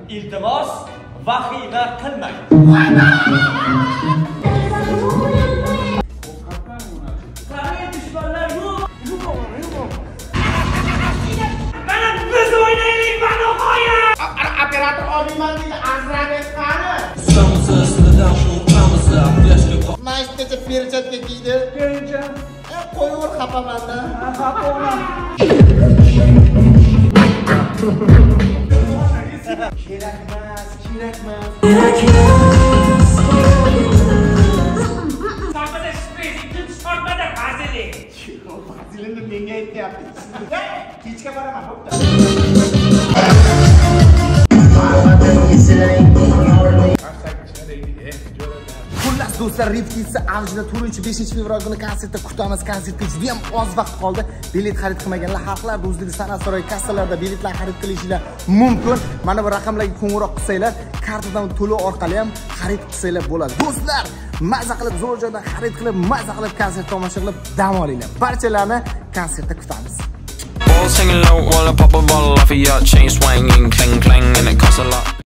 iltimos vahima qilmang. Qani dushmanlar yo'q. Mana biz o'ynaylik mana qo'ya. Operator olmayman deydi, azranek qani? Mashtacha perchatga kiydi. Kelincha. Qo'yaver xapaman-da. Xafa bo'laman. Kerakmas. Sabada spreyni chiqarmada vazili. Vazilini menga aytyapsiz. Kechga boraman, bo'pti. Xullas do'stlar, Repetitsiya avjida 4-5 fevral kuni konsertda kutamiz. Konsertga juda ham oz vaqt qoldi. Bilet xarid qilmaganlar xalqlar do'stlik san'at saroyi kassalarida biletlar xarid qilishingiz mumkin. Mana bu raqamlarga qo'ng'iroq qilsanglar, kartadan to'lov orqali ham xarid qilsanglar bo'ladi. Do'stlar, mazza qilib, zo'r joydan xarid qilib, mazza qilib konsert tomosha qilib dam olinglar. Barchalarni konsertda kutamiz. Singing low while I pop a bottle off of your chain swinging, clang clang, and it costs a lot.